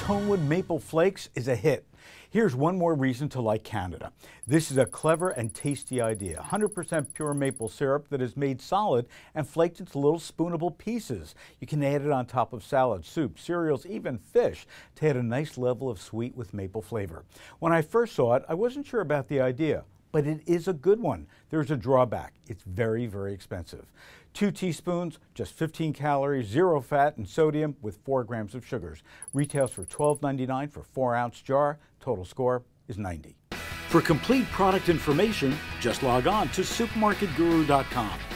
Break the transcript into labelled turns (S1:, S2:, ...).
S1: Tonewood Maple Flakes is a hit. Here's one more reason to like Canada. This is a clever and tasty idea. 100% pure maple syrup that is made solid and flaked into little spoonable pieces. You can add it on top of salad, soup, cereals, even fish to add a nice level of sweet with maple flavor. When I first saw it, I wasn't sure about the idea, but it is a good one. There's a drawback. It's very, very expensive. 2 teaspoons, just 15 calories, 0 fat and sodium with 4 grams of sugars. Retails for $12.99 for 4-ounce jar. Total score is 90. For complete product information, just log on to supermarketguru.com.